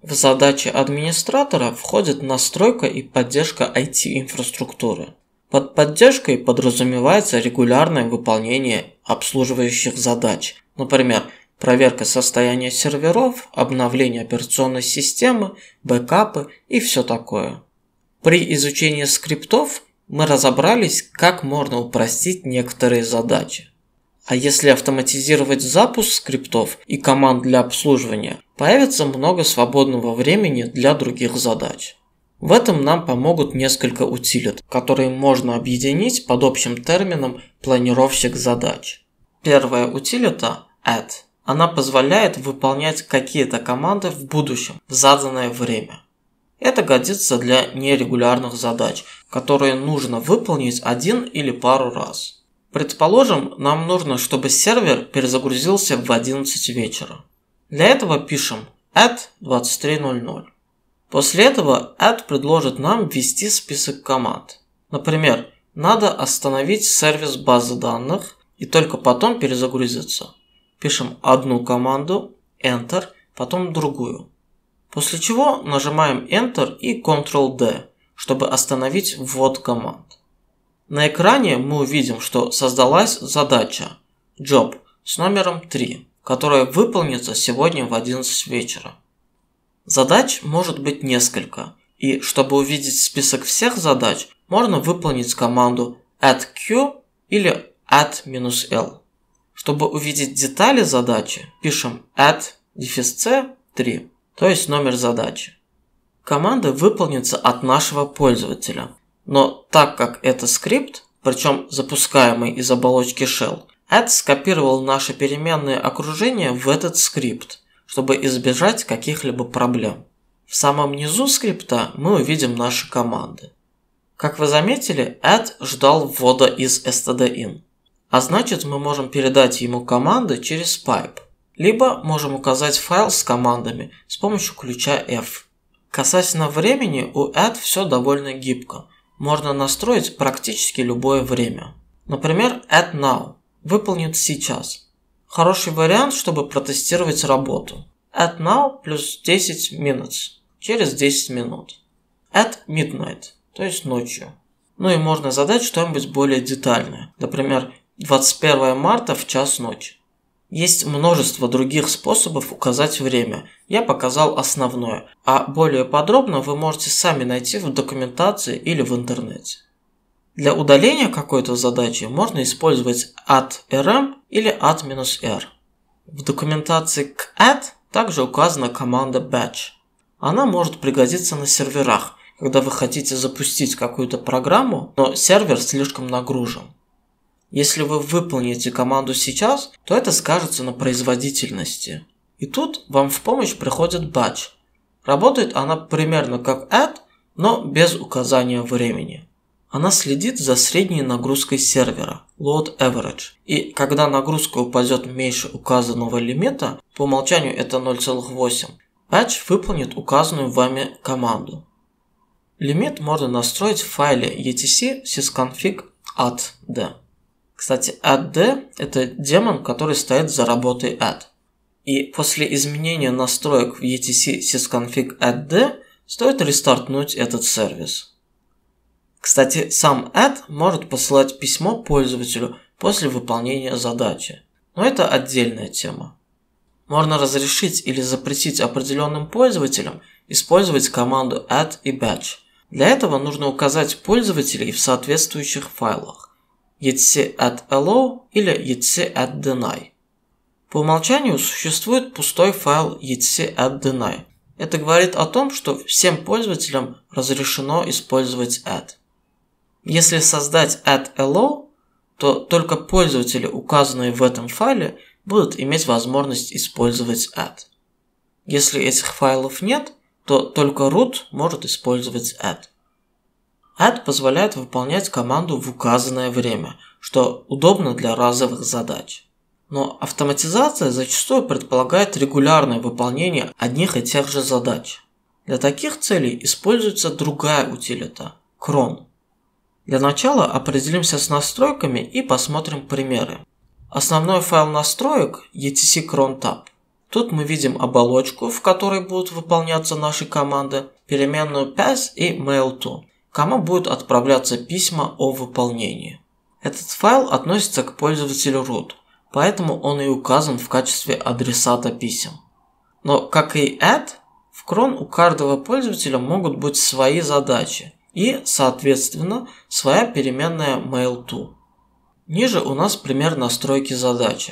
В задачи администратора входит настройка и поддержка IT-инфраструктуры. Под поддержкой подразумевается регулярное выполнение обслуживающих задач, например, проверка состояния серверов, обновление операционной системы, бэкапы и все такое. При изучении скриптов мы разобрались, как можно упростить некоторые задачи. А если автоматизировать запуск скриптов и команд для обслуживания, появится много свободного времени для других задач. В этом нам помогут несколько утилит, которые можно объединить под общим термином «планировщик задач». Первая утилита – add. Она позволяет выполнять какие-то команды в будущем, в заданное время. Это годится для нерегулярных задач, которые нужно выполнить один или пару раз. Предположим, нам нужно, чтобы сервер перезагрузился в 11 вечера. Для этого пишем add 23:00. После этого add предложит нам ввести список команд. Например, надо остановить сервис базы данных и только потом перезагрузиться. Пишем одну команду, Enter, потом другую. После чего нажимаем Enter и Ctrl-D, чтобы остановить ввод команд. На экране мы увидим, что создалась задача Job с номером 3, которая выполнится сегодня в 11 вечера. Задач может быть несколько, и чтобы увидеть список всех задач, можно выполнить команду add-q или add-l. Чтобы увидеть детали задачи, пишем add-c 3, то есть номер задачи. Команда выполнится от нашего пользователя. Но так как это скрипт, причем запускаемый из оболочки shell, add скопировал наше переменное окружение в этот скрипт, чтобы избежать каких-либо проблем. В самом низу скрипта мы увидим наши команды. Как вы заметили, add ждал ввода из stdin, а значит мы можем передать ему команды через pipe, либо можем указать файл с командами с помощью ключа F. Касательно времени у add все довольно гибко. Можно настроить практически любое время. Например, add now выполнит сейчас. Хороший вариант, чтобы протестировать работу. Add now плюс 10 minutes через 10 минут. Add midnight, то есть ночью. Ну и можно задать что-нибудь более детальное. Например, 21 марта в час ночи. Есть множество других способов указать время. Я показал основное, а более подробно вы можете сами найти в документации или в интернете. Для удаления какой-то задачи можно использовать add-rm или add-r. В документации к add также указана команда batch. Она может пригодиться на серверах, когда вы хотите запустить какую-то программу, но сервер слишком нагружен. Если вы выполните команду сейчас, то это скажется на производительности. И тут вам в помощь приходит batch. Работает она примерно как add, но без указания времени. Она следит за средней нагрузкой сервера, load average. И когда нагрузка упадет меньше указанного лимита, по умолчанию это 0,8, batch выполнит указанную вами команду. Лимит можно настроить в файле etc sysconfig add-d. Кстати, add-d – это демон, который стоит за работой add. И после изменения настроек в etc sysconfig add-d стоит рестартнуть этот сервис. Кстати, сам add может посылать письмо пользователю после выполнения задачи, но это отдельная тема. Можно разрешить или запретить определенным пользователям использовать команду add и batch. Для этого нужно указать пользователей в соответствующих файлах etc add-allow или etc add-deny. По умолчанию существует пустой файл etc add-deny. Это говорит о том, что всем пользователям разрешено использовать add. Если создать add-allow, то только пользователи, указанные в этом файле, будут иметь возможность использовать add. Если этих файлов нет, то только root может использовать add. Add позволяет выполнять команду в указанное время, что удобно для разовых задач. Но автоматизация зачастую предполагает регулярное выполнение одних и тех же задач. Для таких целей используется другая утилита – cron. Для начала определимся с настройками и посмотрим примеры. Основной файл настроек – etc cron tab. Тут мы видим оболочку, в которой будут выполняться наши команды, переменную path и mail_to, кому будут отправляться письма о выполнении. Этот файл относится к пользователю root, поэтому он и указан в качестве адресата писем. Но, как и add, в cron у каждого пользователя могут быть свои задачи и, соответственно, своя переменная mail_to. Ниже у нас пример настройки задачи.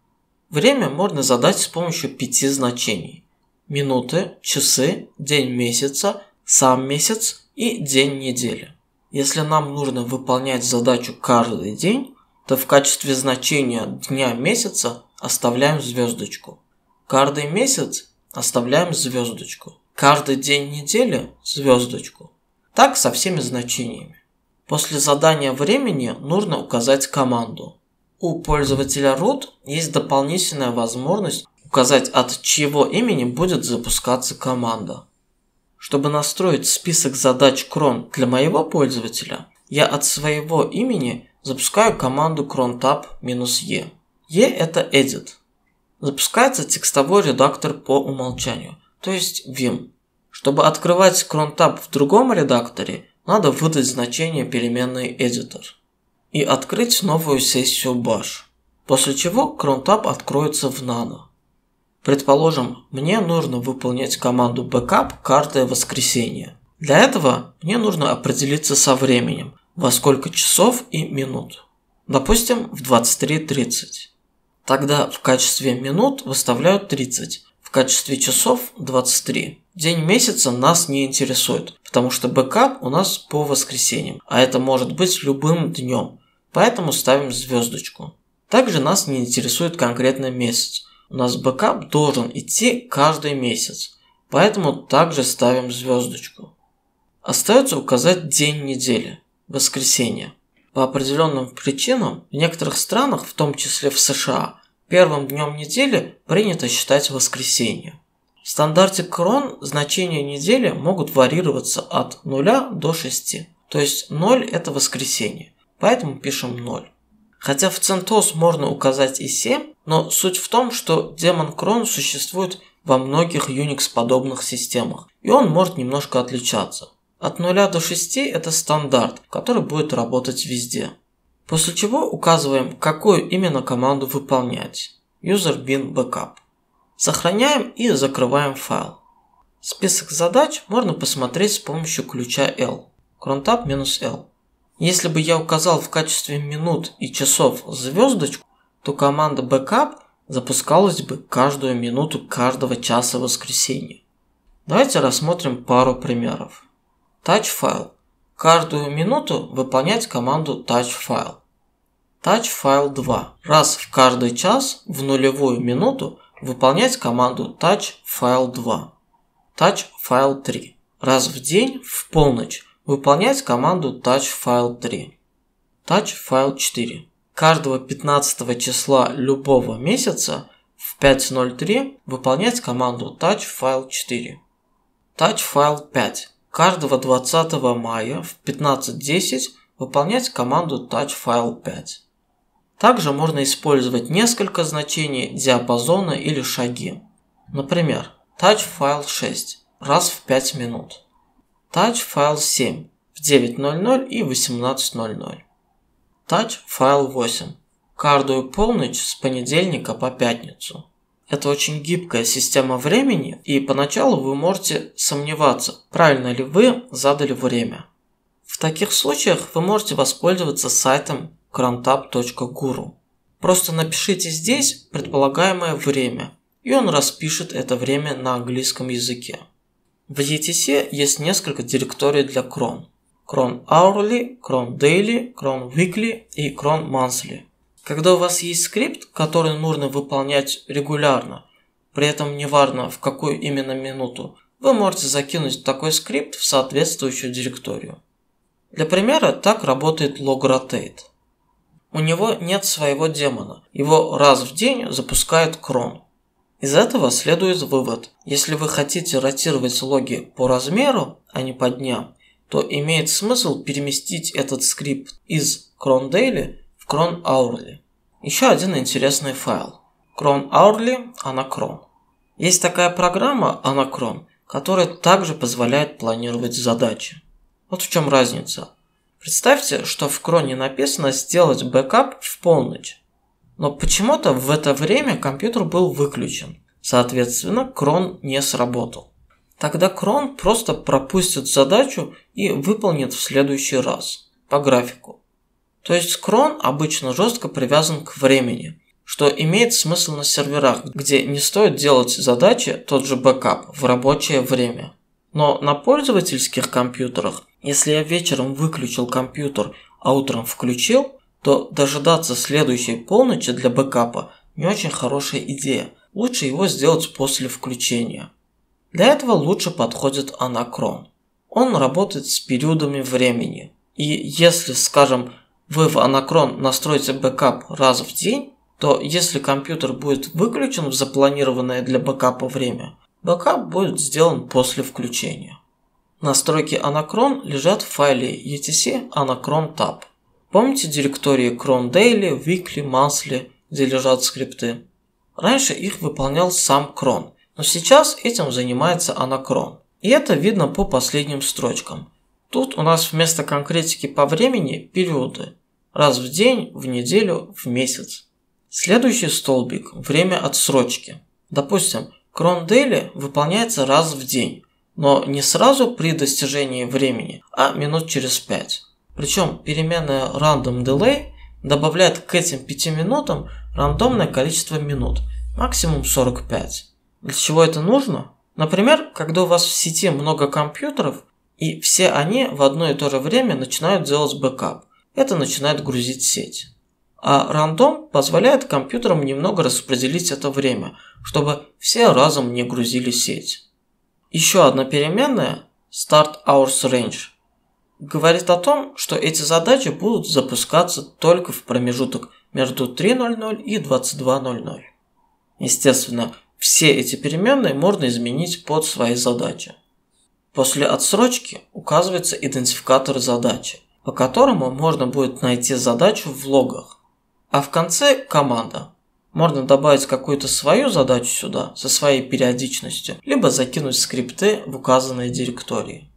Время можно задать с помощью 5 значений: минуты, часы, день месяца, сам месяц и день недели. Если нам нужно выполнять задачу каждый день, то в качестве значения дня месяца оставляем звездочку. Каждый месяц оставляем звездочку. Каждый день недели звездочку. Так со всеми значениями. После задания времени нужно указать команду. У пользователя root есть дополнительная возможность указать, от чьего имени будет запускаться команда. Чтобы настроить список задач cron для моего пользователя, я от своего имени запускаю команду crontab-e. E – это edit. Запускается текстовой редактор по умолчанию, то есть Vim. Чтобы открывать crontab в другом редакторе, надо выдать значение переменной editor и открыть новую сессию bash, после чего crontab откроется в nano. Предположим, мне нужно выполнять команду backup каждое воскресенье. Для этого мне нужно определиться со временем, во сколько часов и минут. Допустим, в 23:30. Тогда в качестве минут выставляю 30, в качестве часов 23. День месяца нас не интересует, потому что бэкап у нас по воскресеньям, а это может быть любым днем, поэтому ставим звездочку. Также нас не интересует конкретный месяц. У нас бэкап должен идти каждый месяц, поэтому также ставим звездочку. Остается указать день недели, воскресенье. По определенным причинам в некоторых странах, в том числе в США, первым днем недели принято считать воскресенье. В стандарте cron значения недели могут варьироваться от 0 до 6, то есть 0 – это воскресенье, поэтому пишем 0. Хотя в CentOS можно указать и 7, но суть в том, что демон cron существует во многих Unix-подобных системах, и он может немножко отличаться. От 0 до 6 – это стандарт, который будет работать везде. После чего указываем, какую именно команду выполнять. User bin backup. Сохраняем и закрываем файл. Список задач можно посмотреть с помощью ключа L. crontab-L. Если бы я указал в качестве минут и часов звездочку, то команда backup запускалась бы каждую минуту каждого часа воскресенья. Давайте рассмотрим пару примеров. Touch файл. Каждую минуту выполнять команду touch файл. Touch файл 2. Раз в каждый час в нулевую минуту выполнять команду touch файл 2. Touch файл 3. Раз в день в полночь выполнять команду touch файл 3. Touch файл 4. Каждого 15 числа любого месяца в 5:03 выполнять команду touch файл 4. Touch файл 5. Каждого 20 мая в 15:10 выполнять команду touch файл 5. Также можно использовать несколько значений диапазона или шаги. Например, touch файл 6 раз в 5 минут. Touch файл 7 в 9:00 и 18:00. Touch файл 8 каждую полночь с понедельника по пятницу. Это очень гибкая система времени, и поначалу вы можете сомневаться, правильно ли вы задали время. В таких случаях вы можете воспользоваться сайтом crontab.guru. Просто напишите здесь предполагаемое время, и он распишет это время на английском языке. В ETC есть несколько директорий для cron. Cron hourly, cron daily, cron weekly и cron monthly. Когда у вас есть скрипт, который нужно выполнять регулярно, при этом неважно в какую именно минуту, вы можете закинуть такой скрипт в соответствующую директорию. Для примера так работает logrotate. У него нет своего демона, его раз в день запускает cron. Из этого следует вывод: если вы хотите ротировать логи по размеру, а не по дням, то имеет смысл переместить этот скрипт из cron daily cron hourly. Еще один интересный файл. Cron hourly anacron. Есть такая программа Anacron, которая также позволяет планировать задачи. Вот в чем разница. Представьте, что в кроне написано сделать бэкап в полночь. Но почему-то в это время компьютер был выключен. Соответственно, крон не сработал. Тогда крон просто пропустит задачу и выполнит в следующий раз, по графику. То есть крон обычно жестко привязан к времени, что имеет смысл на серверах, где не стоит делать задачи, тот же бэкап, в рабочее время. Но на пользовательских компьютерах, если я вечером выключил компьютер, а утром включил, то дожидаться следующей полночи для бэкапа не очень хорошая идея. Лучше его сделать после включения. Для этого лучше подходит Anacron. Он работает с периодами времени. И если, скажем, вы в Anacron настроите бэкап раз в день, то если компьютер будет выключен в запланированное для бэкапа время, бэкап будет сделан после включения. Настройки Anacron лежат в файле etc anacron tab. Помните директории cron daily, weekly, monthly, где лежат скрипты? Раньше их выполнял сам cron, но сейчас этим занимается Anacron. И это видно по последним строчкам. Тут у нас вместо конкретики по времени периоды. Раз в день, в неделю, в месяц. Следующий столбик – время отсрочки. Допустим, cron daily выполняется раз в день, но не сразу при достижении времени, а минут через 5. Причем переменная random delay добавляет к этим 5 минутам рандомное количество минут, максимум 45. Для чего это нужно? Например, когда у вас в сети много компьютеров, и все они в одно и то же время начинают делать бэкап. Это начинает грузить сеть. А рандом позволяет компьютерам немного распределить это время, чтобы все разом не грузили сеть. Еще одна переменная start hours range говорит о том, что эти задачи будут запускаться только в промежуток между 3:00 и 22:00. Естественно, все эти переменные можно изменить под свои задачи. После отсрочки указывается идентификатор задачи, по которому можно будет найти задачу в логах. А в конце команда. Можно добавить какую-то свою задачу сюда со своей периодичностью, либо закинуть скрипты в указанные директории.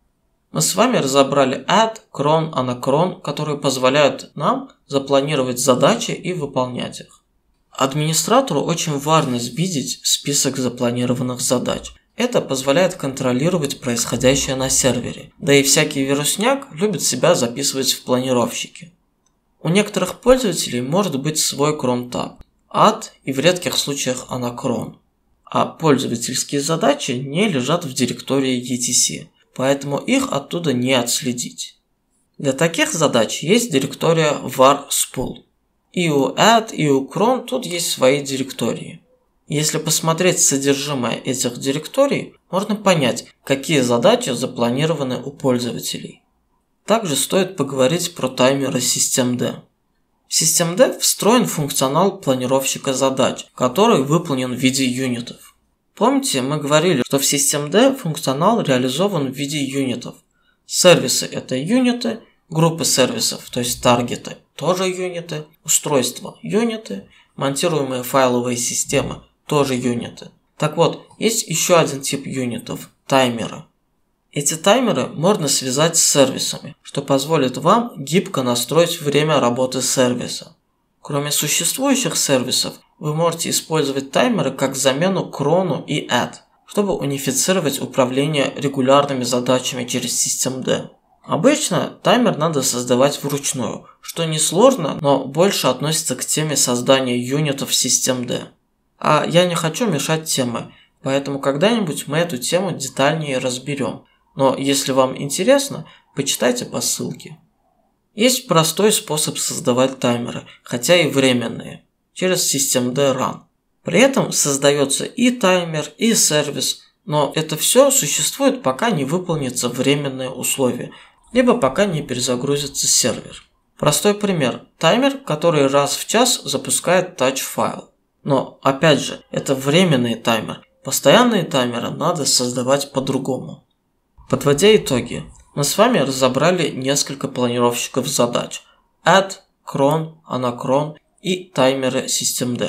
Мы с вами разобрали add, cron, anacron, которые позволяют нам запланировать задачи и выполнять их. Администратору очень важно видеть список запланированных задач. Это позволяет контролировать происходящее на сервере. Да и всякий вирусняк любит себя записывать в планировщики. У некоторых пользователей может быть свой cron tab, add и в редких случаях anacron. А пользовательские задачи не лежат в директории etc, поэтому их оттуда не отследить. Для таких задач есть директория var spool. И у add, и у cron тут есть свои директории. Если посмотреть содержимое этих директорий, можно понять, какие задачи запланированы у пользователей. Также стоит поговорить про таймеры systemd. В systemd встроен функционал планировщика задач, который выполнен в виде юнитов. Помните, мы говорили, что в systemd функционал реализован в виде юнитов. Сервисы – это юниты, группы сервисов, то есть таргеты, тоже юниты, устройства – юниты, монтируемые файловые системы – тоже юниты. Так вот, есть еще один тип юнитов – таймеры. Эти таймеры можно связать с сервисами, что позволит вам гибко настроить время работы сервиса. Кроме существующих сервисов, вы можете использовать таймеры как замену cron и add, чтобы унифицировать управление регулярными задачами через systemd. Обычно таймер надо создавать вручную, что несложно, но больше относится к теме создания юнитов systemd. А я не хочу мешать теме, поэтому когда-нибудь мы эту тему детальнее разберем. Но если вам интересно, почитайте по ссылке. Есть простой способ создавать таймеры, хотя и временные, через systemd run. При этом создается и таймер, и сервис, но это все существует, пока не выполнится временное условие, либо пока не перезагрузится сервер. Простой пример – таймер, который раз в час запускает touch файл. Но, опять же, это временный таймер. Постоянные таймеры надо создавать по-другому. Подводя итоги, мы с вами разобрали несколько планировщиков задач – add, cron, anacron и таймеры systemd,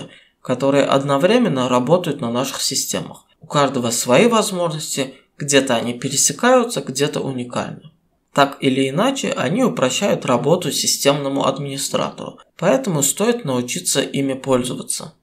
которые одновременно работают на наших системах. У каждого свои возможности, где-то они пересекаются, где-то уникальны. Так или иначе, они упрощают работу системному администратору, поэтому стоит научиться ими пользоваться.